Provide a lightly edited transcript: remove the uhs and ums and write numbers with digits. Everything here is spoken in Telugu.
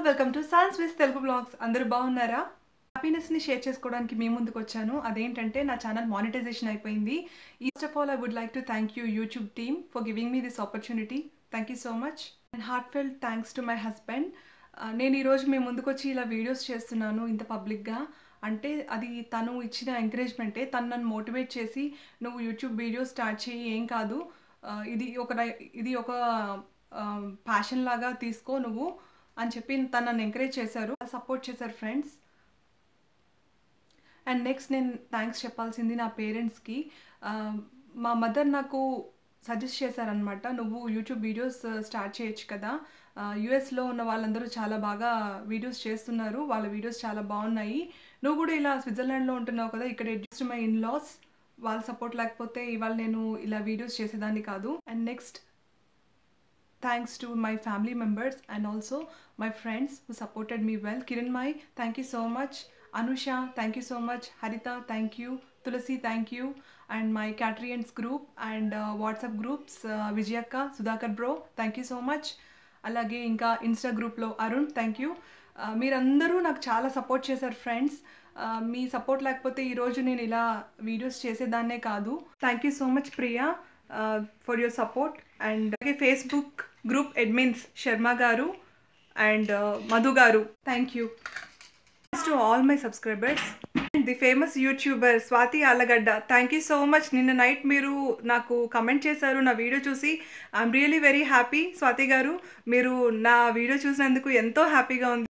Welcome to sans with Telugu blogs. అందరూ బాగున్నారా? హ్యాపీనెస్ని షేర్ చేసుకోవడానికి మీ ముందుకు వచ్చాను. అదేంటంటే నా ఛానల్ మానిటైజేషన్ అయిపోయింది. First of all I would like to thank you YouTube team for giving me this opportunity. Thank you so much and heartfelt thanks to my husband. నేను ఈరోజు మీ ముందుకు వచ్చి ఇలా వీడియోస్ చేస్తున్నాను ఇంత పబ్లిక్గా. అంటే అది తను ఇచ్చిన ఎంకరేజ్మెంటే. తను నన్ను మోటివేట్ చేసి నువ్వు యూట్యూబ్ వీడియోస్ స్టార్ట్ చేయి, ఏం కాదు, ఇది ఒక ప్యాషన్ లాగా తీసుకో నువ్వు అని చెప్పి తను నన్ను ఎంకరేజ్ చేశారు, సపోర్ట్ చేశారు ఫ్రెండ్స్. అండ్ నెక్స్ట్ నేను థ్యాంక్స్ చెప్పాల్సింది నా పేరెంట్స్కి. మా మదర్ నాకు సజెస్ట్ చేశారనమాట, నువ్వు యూట్యూబ్ వీడియోస్ స్టార్ట్ చేయొచ్చు కదా, యుఎస్లో ఉన్న వాళ్ళందరూ చాలా బాగా వీడియోస్ చేస్తున్నారు, వాళ్ళ వీడియోస్ చాలా బాగున్నాయి, నువ్వు కూడా ఇలా స్విట్జర్లాండ్లో ఉంటున్నావు కదా, ఇక్కడ జస్ట్ మై ఇన్లాస్ వాళ్ళ సపోర్ట్ లేకపోతే ఇవాళ నేను ఇలా వీడియోస్ చేసేదాన్ని కాదు. And next thanks to my family members and also my friends who supported me well. Kiran Mai, thank you so much. Anusha, thank you so much. Harita, thank you. Tulasi, thank you. And my Catrians group and WhatsApp groups, Vijayakka, Sudhakar bro, thank you so much. అలాగే ఇంకా ఇన్స్టా గ్రూప్లో అరుణ్, థ్యాంక్ యూ. మీరందరూ నాకు చాలా సపోర్ట్ చేశారు ఫ్రెండ్స్. మీ సపోర్ట్ లేకపోతే ఈరోజు నేను ఇలా వీడియోస్ చేసేదాన్నే కాదు. Thank you so much Priya for your support. And అలాగే Facebook group admins Sharma garu and Madhu garu, thank you to all my subscribers. And the famous YouTuber Swathi Alagadda, thank you so much. నిన్న నైట్ మీరు నాకు కమెంట్ చేశారు నా వీడియో చూసి. I'm really very happy Swathi garu, మీరు నా వీడియో చూసినందుకు ఎంతో హ్యాపీగా ఉంది.